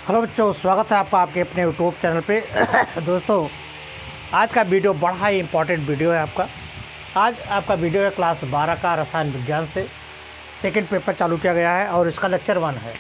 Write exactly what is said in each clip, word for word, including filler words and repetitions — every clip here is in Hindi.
हेलो बच्चों, स्वागत है आपका आपके अपने यूट्यूब चैनल पे। दोस्तों, आज का वीडियो बड़ा ही इम्पोर्टेंट वीडियो है आपका। आज आपका वीडियो है क्लास बारह का रसायन विज्ञान से सेकंड पेपर चालू किया गया है और इसका लेक्चर वन है।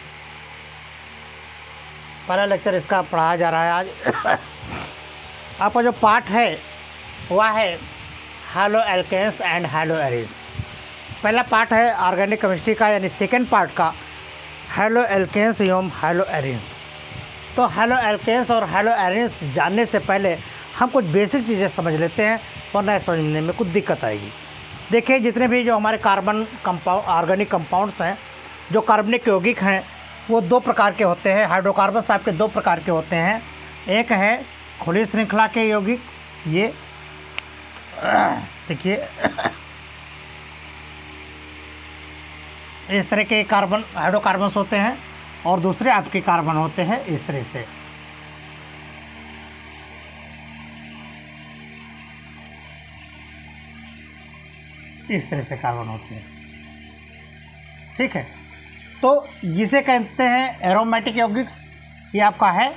पहला लेक्चर इसका पढ़ाया जा रहा है आज। आपका जो पार्ट है वह है haloalkanes and haloarenes. पहला पार्ट है ऑर्गेनिक केमिस्ट्री का, यानी सेकेंड पार्ट का हैलो एल्केन्स एवं हैलो एरिन्स। तो हैलो एल्केन्स और हैलो एरिन्स जानने से पहले हम कुछ बेसिक चीज़ें समझ लेते हैं, वरना समझने में कुछ दिक्कत आएगी। देखिए, जितने भी जो हमारे कार्बन कंपाउंड ऑर्गेनिक कंपाउंड्स हैं, जो कार्बनिक यौगिक हैं, वो दो प्रकार के होते हैं। हाइड्रोकार्बन्स आपके दो प्रकार के होते हैं। एक है खुली श्रृंखला के यौगिक, ये देखिए इस तरह के कार्बन हाइड्रोकार्बन्स होते हैं, और दूसरे आपके कार्बन होते हैं इस तरह से। इस तरह से कार्बन होते हैं, ठीक है। तो जिसे कहते हैं एरोमेटिक यौगिक्स, ये आपका है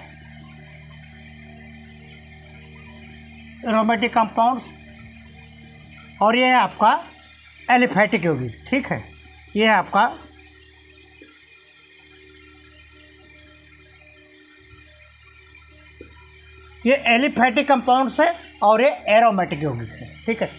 एरोमेटिक कंपाउंड्स, और ये है आपका एलिफैटिक यौगिक, ठीक है। ये है आपका ये एलिफैटिक कंपाउंड्स है और ये एरोमेटिक यौगिक है, ठीक है।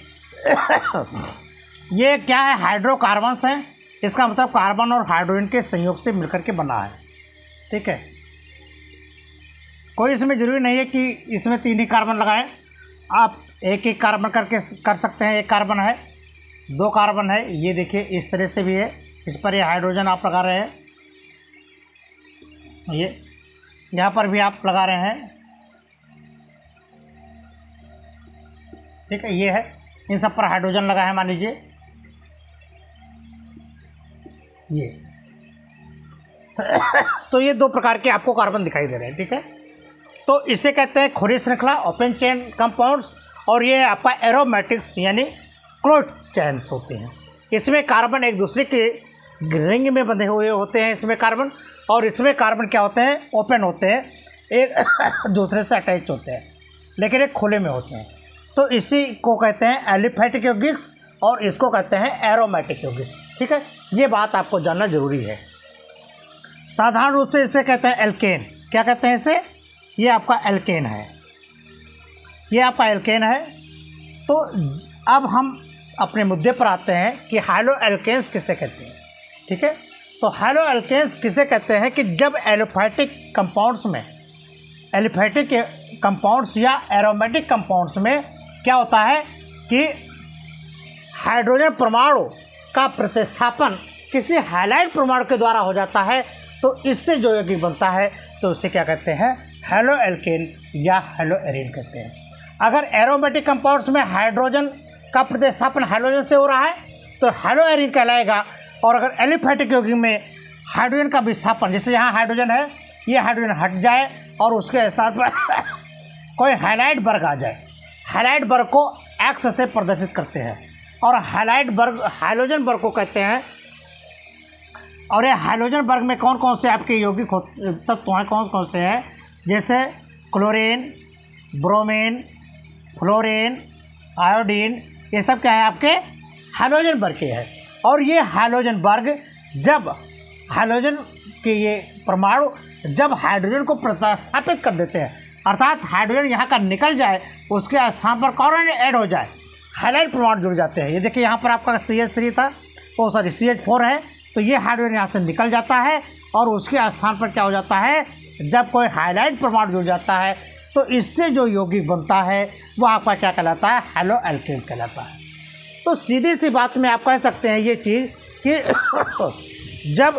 ये क्या है? हाइड्रोकार्बन्स हैं। इसका मतलब कार्बन और हाइड्रोजन के संयोग से मिलकर के बना है, ठीक है। कोई इसमें ज़रूरी नहीं है कि इसमें तीन ही कार्बन लगाएं, आप एक एक कार्बन करके कर सकते हैं। एक कार्बन है, दो कार्बन है, ये देखिए इस तरह से भी है। इस पर ये हाइड्रोजन आप लगा रहे हैं, ये यहाँ पर भी आप लगा रहे हैं, ठीक है। ये है, इन सब पर हाइड्रोजन लगा है, मान लीजिए ये। तो ये दो प्रकार के आपको कार्बन दिखाई दे रहे हैं, ठीक है। तो इसे कहते हैं खुली श्रृंखला ओपन चेन कंपाउंड्स, और ये आपका एरोमेटिक्स यानी क्लोज चेन्स होते हैं। इसमें कार्बन एक दूसरे के रिंग में बंधे हुए होते हैं इसमें कार्बन, और इसमें कार्बन क्या होते हैं? ओपन होते हैं, एक दूसरे से अटैच होते हैं, लेकिन एक खुले में होते हैं। तो इसी को कहते हैं एलिफैटिक यौगिक्स, और इसको कहते हैं एरोमेटिक यौगिक्स, ठीक है। ये बात आपको जानना जरूरी है। साधारण रूप से इसे कहते हैं एल्केन। क्या कहते हैं इसे? ये आपका एल्केन है, ये आपका एल्केन है। तो अब हम अपने मुद्दे पर आते हैं कि हैलो एल्केन्स किसे कहते हैं, ठीक है। तो हैलो एल्केन्स किसे कहते हैं कि जब एलिफैटिक कंपाउंड्स में एलिफैटिक कंपाउंड्स या एरोमेटिक कंपाउंड्स में क्या होता है कि हाइड्रोजन परमाणु का प्रतिस्थापन किसी हैलाइड परमाणु के द्वारा हो जाता है, तो इससे जो यौगिक बनता है, तो उसे क्या कहते हैं? हैलो एल्केन या हैलो एरिन कहते हैं। अगर एरोमेटिक कंपाउंड्स में हाइड्रोजन का प्रतिस्थापन हाइड्रोजन से हो रहा है, तो हैलो एरिन कहलाएगा। और अगर एलिफैटिक यौगिक में हाइड्रोजन का विस्थापन, जैसे यहाँ हाइड्रोजन है, ये हाइड्रोजन हट जाए और उसके स्थान पर कोई हैलाइड वर्ग आ जाए, हैलाइड वर्ग को एक्स से प्रदर्शित करते हैं, और हैलाइड वर्ग हाइड्रोजन वर्ग को कहते हैं। और ये हाइड्रोजन वर्ग में कौन कौन से आपके यौगिक तत्व हैं, कौन कौन से हैं? जैसे क्लोरीन, ब्रोमीन, फ्लोरीन, आयोडीन, ये सब क्या है? आपके हाइड्रोजन वर्ग के हैं। और ये हाइड्रोजन वर्ग जब हाइड्रोजन के ये परमाणु जब हाइड्रोजन को प्रतिस्थापित कर देते हैं, अर्थात हाइड्रोजन यहाँ का निकल जाए, उसके स्थान पर कौन ऐड हो जाए, हैलाइड परमाणु जुड़ जाते हैं। ये देखिए, यहाँ पर आपका सी एच थ्री था, वो सॉरी सी एच फोर है, तो ये हाइड्रोजन यहाँ से निकल जाता है, और उसके स्थान पर क्या हो जाता है? जब कोई हाइलाइड परमाणु जुड़ जाता है, तो इससे जो यौगिक बनता है वो आपका क्या कहलाता है? हैलो एल्केन्स कहलाता है। तो सीधी सी बात में आप कह सकते हैं ये चीज़ कि जब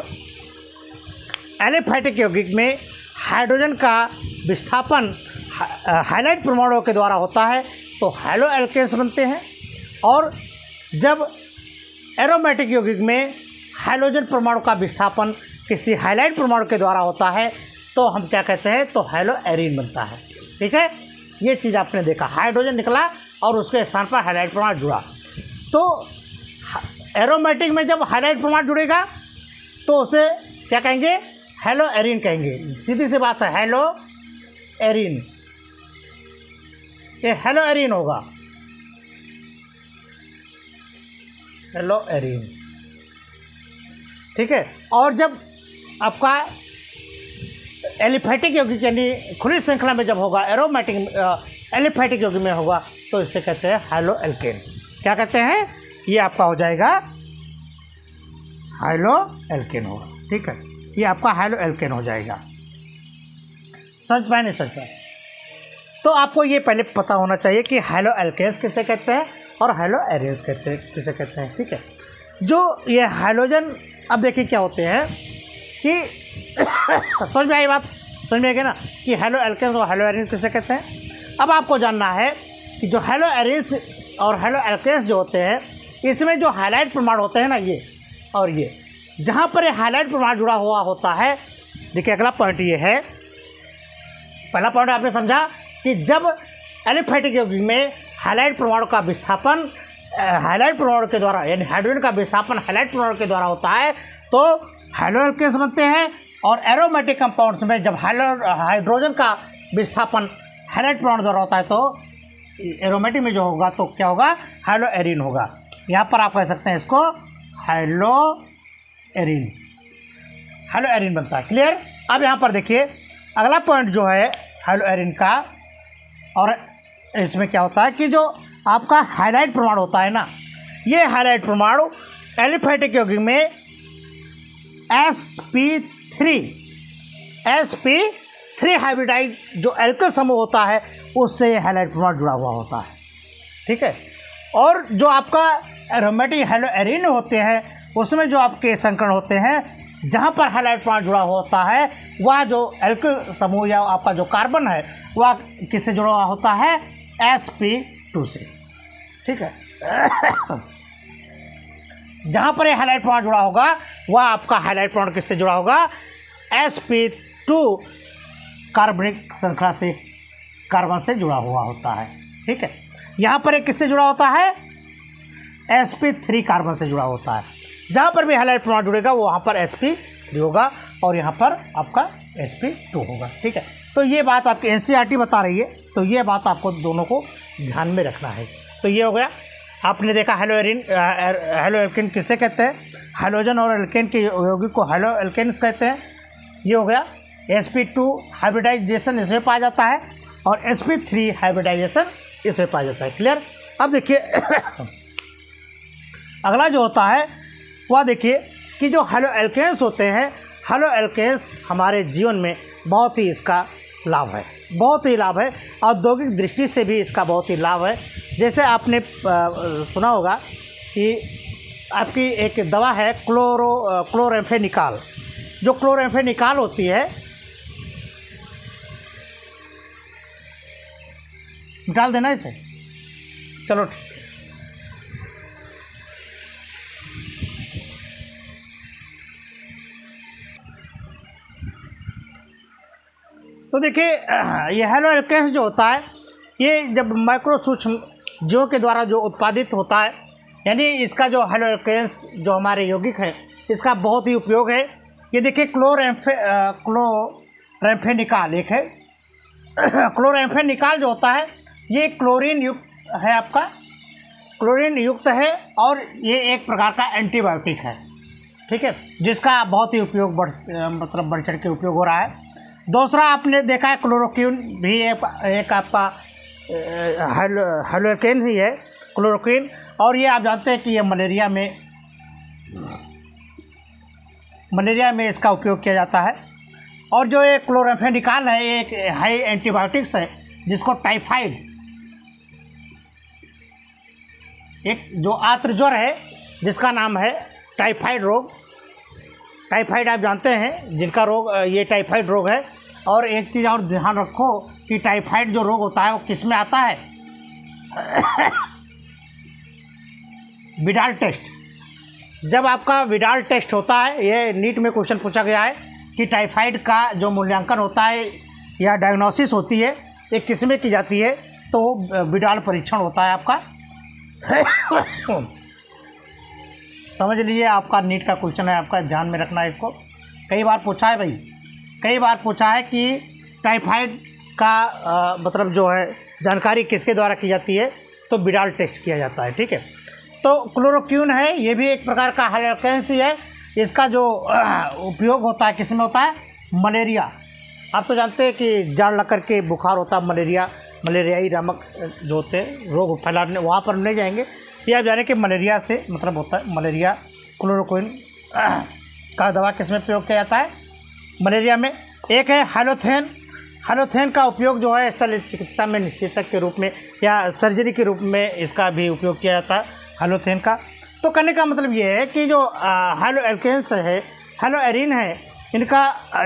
एलिफैटिक यौगिक में हाइड्रोजन का विस्थापन हाइलाइड परमाणुओं के द्वारा होता है, तो हैलो एल्केन्स बनते हैं। और जब एरोमेटिक यौगिक में हाइड्रोजन परमाणु का विस्थापन किसी हाइलाइड परमाणु के द्वारा होता है, तो हम क्या कहते हैं? तो हैलो एरिन बनता है, ठीक है। ये चीज़ आपने देखा, हाइड्रोजन निकला और उसके स्थान पर हाइलाइड परमाणु जुड़ा। तो एरोमेटिक में जब हाइलाइड परमाणु जुड़ेगा, तो उसे क्या कहेंगे? हेलो एरिन कहेंगे, सीधी सी बात है, हेलो एरिन, ये हेलो एरिन होगा, हेलो एरिन, ठीक है। और जब आपका एलिफेटिक यौगिक यानी खुली श्रृंखला में जब होगा, एरोमेटिक एलिफेटिक यौगिक में होगा, तो इसे कहते हैं हाइलो एल्केन। क्या कहते हैं? ये आपका हो जाएगा हाइलो एल्केन होगा, ठीक है। ये आपका हाइलो एल्केन हो जाएगा। समझ पाए नहीं समझ पाए? तो आपको ये पहले पता होना चाहिए कि हाइलो एल्केन्स किसे कहते हैं और हाइलो एरिन्स कहते हैं किसे कहते हैं, ठीक है। जो ये हाइलोजन, अब देखिए क्या होते हैं कि समझ में आई बात, समझ में आ गया ना कि हाइलो एल्केन्स और हाइलो एरिन्स किसे कहते हैं। अब आपको जानना है कि जो हाइलो एरिन्स और हाइलो एल्केन्स जो होते हैं, इसमें जो हाइलाइट परमाणु होते हैं ना, ये और ये, जहाँ पर ये हाइलाइट परमाणु जुड़ा हुआ होता है, देखिए अगला पॉइंट ये है, पहला पॉइंट आपने समझा कि जब एलिफेटिक यौगिक में हाइलाइट परमाणु का विस्थापन हाइलाइट परमाणु के द्वारा यानी हाइड्रोजन का विस्थापन हाइलाइट परमाणु के द्वारा होता है तो हाइलो एल्केन्स बनते हैं। और एरोमेटिक कंपाउंड्स में जब हाइड्रोजन का विस्थापन हाइलाइट परमाणु द्वारा होता है तो एरोमेटिक में जो होगा तो क्या होगा? हाइलो एरिन होगा। यहाँ पर आप कह सकते हैं इसको हाइलो एरिन, हाइलो एरिन बनता है। क्लियर? अब यहाँ पर देखिए अगला पॉइंट जो है हाइलो एरिन का, और इसमें क्या होता है कि जो आपका हाइलाइट परमाणु होता है ना, ये हाइलाइट परमाणु एलिफेटिक यौगिक में S P three S P three hybridize जो एल्किल समूह होता है उससे हाइलाइट परमाणु जुड़ा हुआ होता है, ठीक है। और जो आपका एरोमेटिक हाइलो एरिन होते हैं उसमें जो आपके संकरण होते हैं जहाँ पर हाइलाइट परमाणु जुड़ा हुआ होता है वह जो एल्किल समूह या आपका जो कार्बन है वह किससे जुड़ा हुआ होता है? एस पी टू से, ठीक है। जहाँ पर ये हाइलाइट परमाणु जुड़ा होगा वह आपका हाइलाइट परमाणु किससे जुड़ा होगा? एस पी टू कार्बनिक श्रृंखला से कार्बन से जुड़ा हुआ होता है, ठीक है। यहाँ पर एक किससे जुड़ा होता है? एस पी थ्री कार्बन से जुड़ा होता है। जहाँ पर भी हाइलाइट परमाणु जुड़ेगा वो वहाँ पर एस पी थ्री होगा और यहाँ पर आपका एस पी टू होगा, ठीक है। तो ये बात आपकी N C E R T बता रही है, तो ये बात आपको दोनों को ध्यान में रखना है। तो ये हो गया, आपने देखा हाइलो एरिन हाइलो एल्केन किससे कहते हैं? हाइलोजन और एल्केन के यौगिक को हाइलो एल्केन्स कहते हैं। ये हो गया। एस पी टू हाइब्रिडाइजेशन इसमें पाया जाता है और एस पी थ्री हाइब्रिडाइजेशन इसमें पाया जाता है। क्लियर? अब देखिए अगला जो होता है वह देखिए कि जो हाइलो एल्केन्स होते हैं, हाइलो एल्केन्स हमारे जीवन में बहुत ही इसका लाभ है, बहुत ही लाभ है। औद्योगिक दृष्टि से भी इसका बहुत ही लाभ है। जैसे आपने सुना होगा कि आपकी एक दवा है क्लोरो क्लोरेम्फेनिकाल। जो क्लोरेम्फेनिकाल होती है, निकाल देना इसे, चलो ठीक। तो देखिए ये हाइलो एल्केन्स जो होता है ये जब माइक्रो सूक्ष्म जीवों के द्वारा जो उत्पादित होता है, यानी इसका जो हाइलो एल्केन्स जो हमारे यौगिक है इसका बहुत ही उपयोग है। ये देखिए क्लोरेम्फे क्लोरेम्फेनिकाल एक है। क्लोरेम्फेनिकाल जो होता है ये क्लोरीन युक्त है, आपका क्लोरीन युक्त है और ये एक प्रकार का एंटीबायोटिक है, ठीक है, जिसका बहुत ही उपयोग बढ़ मतलब बढ़ चढ़ के उपयोग हो रहा है। दूसरा आपने देखा है क्लोरोक्विन भी एक, एक आपका हाइलो एल्केन ही है क्लोरोक्विन, और ये आप जानते हैं कि ये मलेरिया में मलेरिया में इसका उपयोग किया जाता है। और जो ये क्लोरेम्फेनिकाल है ये एक हाई एंटीबायोटिक्स है जिसको टाइफाइड, एक जो आर्त ज्वर है जिसका नाम है टाइफाइड रोग, टाइफाइड आप जानते हैं जिनका रोग ये टाइफाइड रोग है। और एक चीज़ और ध्यान रखो कि टाइफाइड जो रोग होता है वो किस में आता है? Widal test. जब आपका विडाल टेस्ट होता है, ये नीट में क्वेश्चन पूछा गया है कि टाइफाइड का जो मूल्यांकन होता है या डायग्नोसिस होती है ये किस में की जाती है? तो विडाल परीक्षण होता है आपका। समझ लीजिए आपका नीट का क्वेश्चन है, आपका ध्यान में रखना है इसको, कई बार पूछा है भाई। कई बार पूछा है कि टाइफाइड का आ, मतलब जो है जानकारी किसके द्वारा की जाती है, तो विडाल टेस्ट किया जाता है। ठीक है, तो क्लोरोक्वीन है, ये भी एक प्रकार का हाइड्रोकेंस ही है। इसका जो आ, उपयोग होता है किस में होता है, मलेरिया। आप तो जानते हैं कि जाड़ लग करके बुखार होता है, मलेरिया मलेरियाई नामक जो होते हैं रोग फैलाने, वहाँ पर हम नहीं जाएंगे। ये आप जाने कि मलेरिया से मतलब होता है, मलेरिया क्लोरोक्वीन का दवा किस में प्रयोग किया जाता है, मलेरिया में। एक है हाइलोथेन। हाइलोथेन का उपयोग जो है शल्य चिकित्सा में निश्चेतक के रूप में या सर्जरी के रूप में इसका भी उपयोग किया जाता है हाइलोथेन का। तो कहने का मतलब ये है कि जो हाइलो एल्केन्स है, हाइलो एरिन है, इनका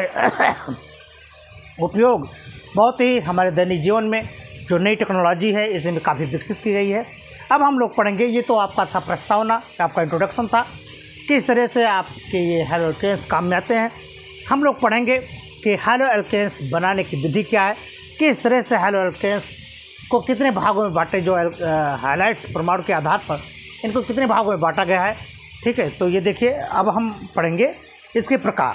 उपयोग बहुत ही हमारे दैनिक जीवन में जो नई टेक्नोलॉजी है इसमें काफ़ी विकसित की गई है। अब हम लोग पढ़ेंगे, ये तो आपका था प्रस्तावना, आपका इंट्रोडक्शन था, किस तरह से आपके ये हाइलो एल्केन्स काम में आते हैं। हम लोग पढ़ेंगे कि हाइलो एल्केन्स बनाने की विधि क्या है, किस तरह से हाइलो एल्केन्स को कितने भागों में बांटे, जो हाइलाइट्स परमाणु के आधार पर इनको कितने भागों में बांटा गया है। ठीक है, तो ये देखिए अब हम पढ़ेंगे इसके प्रकार।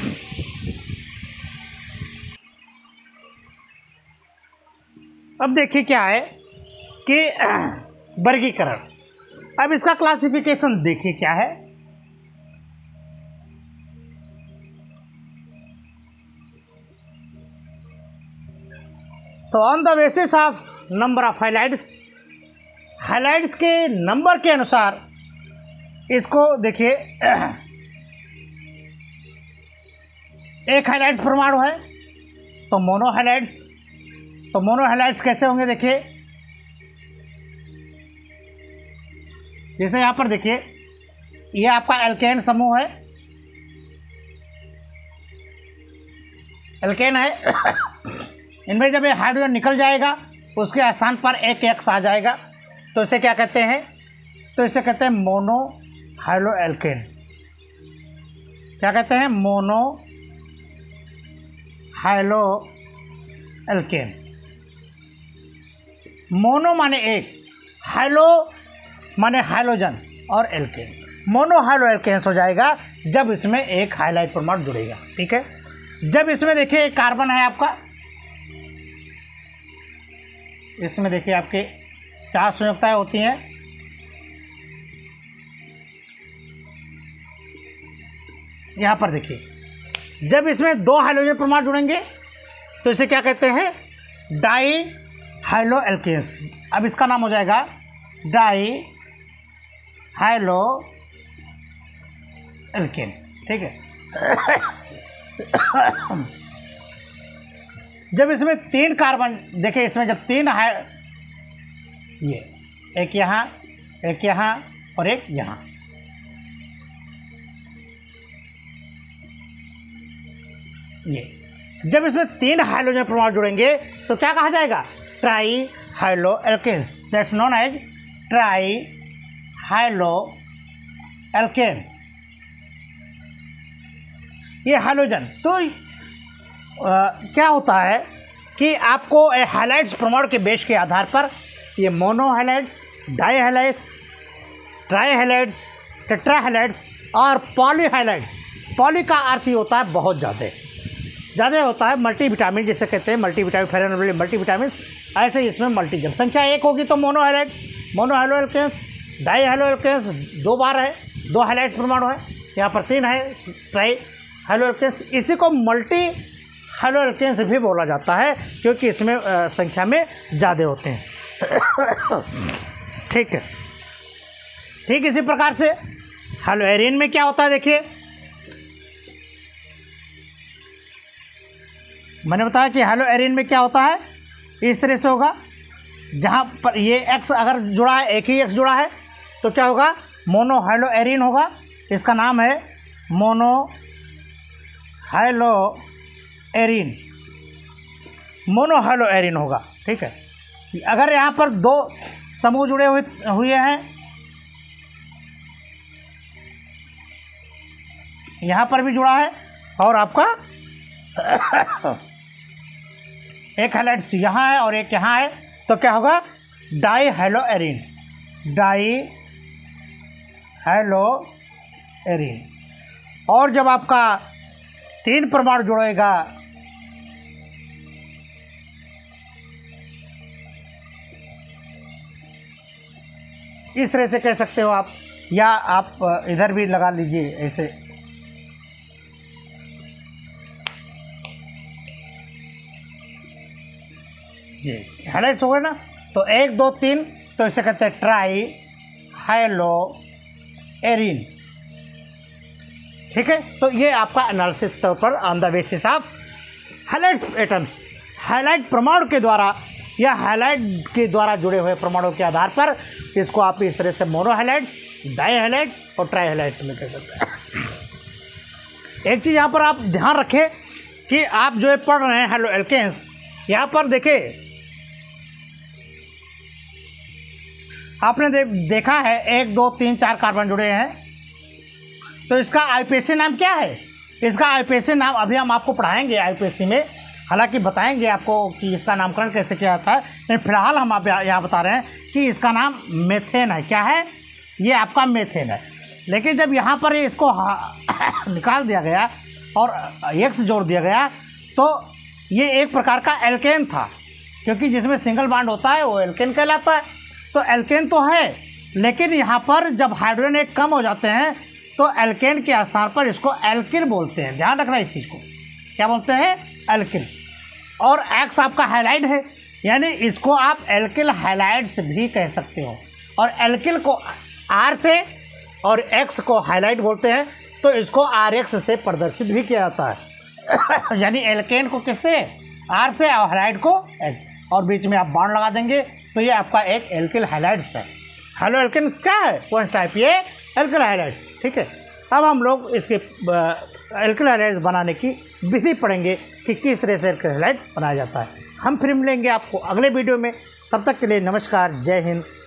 अब देखिए क्या है कि वर्गीकरण। अब इसका क्लासिफिकेशन देखिए क्या है। तो on the basis of number of halides, halides के नंबर के अनुसार इसको देखिए, एक हाइलाइट्स परमाणु है तो मोनो हाइलाइट्स। तो मोनो हाइलाइट्स कैसे होंगे, देखिए जैसे यहाँ पर देखिए, ये आपका एल्केन समूह है, एल्केन है। इनमें जब ये हाइड्रोजन निकल जाएगा उसके स्थान पर एक एक्स आ जाएगा, तो इसे क्या कहते हैं, तो इसे कहते हैं मोनो हाइलो एल्केन। क्या कहते हैं, मोनो हाइलो एल्केन। मोनो माने एक, हाइलो माने हाइलोजन और एल्केन। मोनो हाइलो एल्केन्स हो जाएगा जब इसमें एक हाइलाइट परमाणु जुड़ेगा। ठीक है, जब इसमें देखिए एक कार्बन है आपका, इसमें देखिए आपके चार संयुक्ताएं होती हैं। यहाँ पर देखिए जब इसमें दो हाइड्रोजन परमाणु जुड़ेंगे तो इसे क्या कहते हैं, डाई हाइलो एल्केन्स। अब इसका नाम हो जाएगा डाई हाइलो एल्केन। ठीक है, जब इसमें तीन कार्बन, देखिए इसमें जब तीन है, ये एक यहाँ, एक यहाँ और एक यहाँ, ये जब इसमें तीन हाइड्रोजन परमाणु जुड़ेंगे तो क्या कहा जाएगा, trihaloalkanes. That's known as trihaloalkane. ये हाइड्रोजन तो आ, क्या होता है कि आपको हाइलाइट्स परमाणु के बेस के आधार पर ये monohalides, dihalides, trihalides, tetrahalides और पॉली हाइलाइट्स। पॉली का अर्थ ही होता है बहुत ज़्यादा ज़्यादा होता है, मल्टी विटामिन जिसे कहते हैं, मल्टी विटामिन, फेरन मल्टी विटामिन। ऐसे ही इसमें मल्टी, जब संख्या एक होगी तो monohalide, monohaloalkanes. Dihaloalkanes दो बार है, दो हाइलाइट परमाणु है, यहाँ पर तीन है, ट्राई हाइलो एल्केन्स। इसी को मल्टी हाइलो एल्केन्स भी बोला जाता है क्योंकि इसमें आ, संख्या में ज़्यादा होते हैं। ठीक है, ठीक इसी प्रकार से हाइलो एरिन में क्या होता है, देखिए मैंने बताया कि हाइलो एरिन में क्या होता है, इस तरह से होगा। जहाँ पर ये एक्स अगर जुड़ा है, एक ही एक्स जुड़ा है, तो क्या होगा, मोनो हाइलो एरिन होगा। इसका नाम है monohaloarene, monohaloarene होगा। ठीक है, अगर यहाँ पर दो समूह जुड़े हुए हुए हैं, यहाँ पर भी जुड़ा है और आपका एक हाइलाइट्स यहाँ है और एक यहाँ है, तो क्या होगा, dihaloarene, dihaloarene. और जब आपका तीन परमाणु जुड़ेगा इस तरह से कह सकते हो आप, या आप इधर भी लगा लीजिए ऐसे। जी हाइलाइट्स हो गए ना। तो एक दो तीन, तो इसे कहते हैं ट्राई हाइलो एरिन। ठीक है, तो ये आपका एनालिसिस तौर पर on the basis of halide atoms, halide परमाणु के द्वारा या हाइलाइट के द्वारा जुड़े हुए परमाणु के आधार पर इसको आप इस तरह से मोनो हाइलाइट, डाई हाइलाइट और ट्राई हाइलाइट में कह सकते हैं। एक चीज़ यहाँ पर आप ध्यान रखें कि आप जो है पढ़ रहे हैं हेलो एल्केन्स, यहाँ पर देखें आपने दे, देखा है एक दो तीन चार कार्बन जुड़े हैं, तो इसका आईपीएसी नाम क्या है? इसका आईपीएसी नाम अभी हम आपको पढ़ाएंगे आईपीएसी में, हालांकि बताएंगे आपको कि इसका नामकरण कैसे किया जाता है, लेकिन फिलहाल हम आप यहाँ बता रहे हैं कि इसका नाम मेथेन है। क्या है? ये आपका मेथेन है। लेकिन जब यहाँ पर इसको निकाल दिया गया और एक्स जोड़ दिया गया, तो ये एक प्रकार का एल्केन था, क्योंकि जिसमें सिंगल बॉन्ड होता है वो एल्केन कहलाता है। तो एल्केन तो है, लेकिन यहाँ पर जब हाइड्रोजन एक कम हो जाते हैं तो एल्केन के स्थान पर इसको एल्किल बोलते हैं। ध्यान रखना इस चीज़ को, क्या बोलते हैं? एल्किल। और एक्स आपका हाइलाइड है, यानी इसको आप एल्किल हाइलाइड्स भी कह सकते हो। और एल्किल को आर से और एक्स को हाइलाइट बोलते हैं, तो इसको आर एक्स से प्रदर्शित भी किया जाता है। यानी एल्केन को किससे? आर से, और हाइलाइट को एक्स, और बीच में आप बॉन्ड लगा देंगे तो ये आपका एक एल्किल हाइलाइड्स है। हेलो एल्केन्स क्या है? कौन टाइप? ये एल्किल हाइलाइड्स। ठीक है, अब हम लोग इसके एल्किल हाइलाइड्स बनाने की विधि पढ़ेंगे कि किस तरह से एल्किल हाइलाइड बनाया जाता है। हम फिर मिलेंगे आपको अगले वीडियो में, तब तक के लिए नमस्कार, जय हिंद,